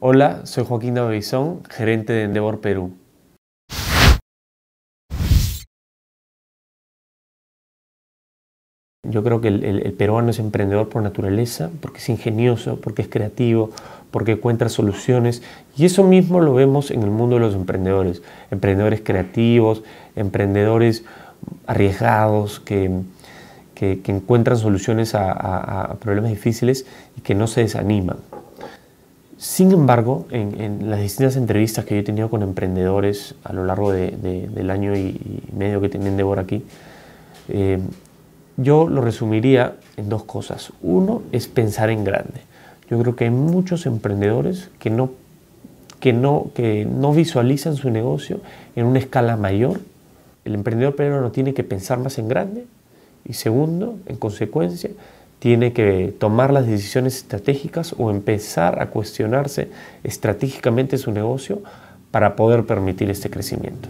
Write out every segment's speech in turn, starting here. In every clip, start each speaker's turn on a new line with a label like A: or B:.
A: Hola, soy Joaquín Davison, gerente de Endeavor Perú. Yo creo que el peruano es emprendedor por naturaleza, porque es ingenioso, porque es creativo, porque encuentra soluciones. Y eso mismo lo vemos en el mundo de los emprendedores. Emprendedores creativos, emprendedores arriesgados, que encuentran soluciones a problemas difíciles y que no se desaniman. Sin embargo, en las distintas entrevistas que yo he tenido con emprendedores a lo largo del año y medio que tiene Endeavor aquí, yo lo resumiría en dos cosas. Uno es pensar en grande. Yo creo que hay muchos emprendedores que no visualizan su negocio en una escala mayor. El emprendedor peruano tiene que pensar más en grande y segundo, en consecuencia, tiene que tomar las decisiones estratégicas o empezar a cuestionarse estratégicamente su negocio para poder permitir este crecimiento.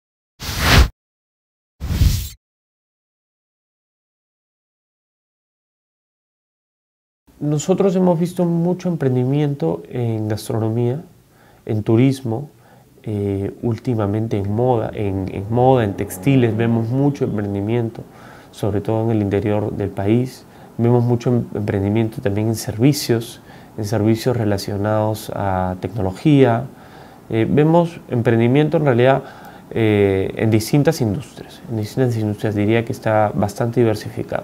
A: Nosotros hemos visto mucho emprendimiento en gastronomía, en turismo, últimamente en moda, en textiles vemos mucho emprendimiento, sobre todo en el interior del país. Vemos mucho emprendimiento también en servicios relacionados a tecnología. Vemos emprendimiento en realidad en distintas industrias. En distintas industrias diría que está bastante diversificado.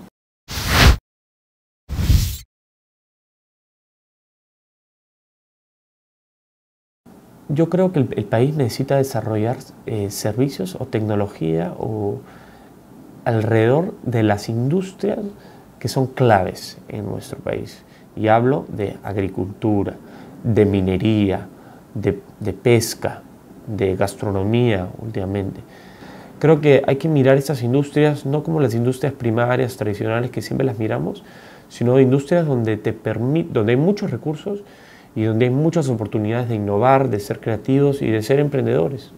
A: Yo creo que el país necesita desarrollar servicios o tecnología alrededor de las industrias que son claves en nuestro país. Y hablo de agricultura, de minería, de pesca, de gastronomía últimamente. Creo que hay que mirar estas industrias no como las industrias primarias tradicionales que siempre las miramos, sino de industrias donde hay muchos recursos y donde hay muchas oportunidades de innovar, de ser creativos y de ser emprendedores.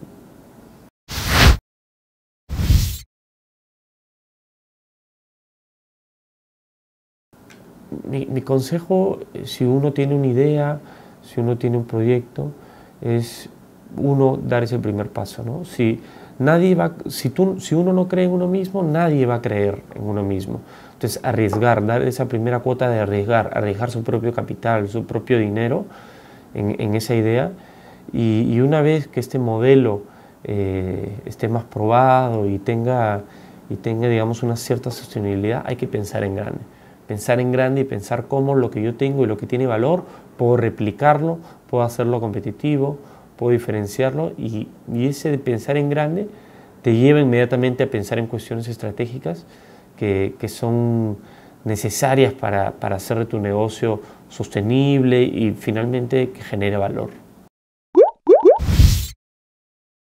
A: Mi consejo, si uno tiene una idea, si uno tiene un proyecto, es uno dar ese primer paso, ¿no? Si uno no cree en uno mismo, nadie va a creer en uno mismo. Entonces, arriesgar, dar esa primera cuota de arriesgar su propio capital, su propio dinero en esa idea. Y una vez que este modelo esté más probado y tenga, digamos, una cierta sostenibilidad, hay que pensar en grande. Pensar en grande y pensar cómo lo que yo tengo y lo que tiene valor, puedo replicarlo, puedo hacerlo competitivo, puedo diferenciarlo y ese de pensar en grande te lleva inmediatamente a pensar en cuestiones estratégicas que son necesarias para hacer de tu negocio sostenible y finalmente que genere valor.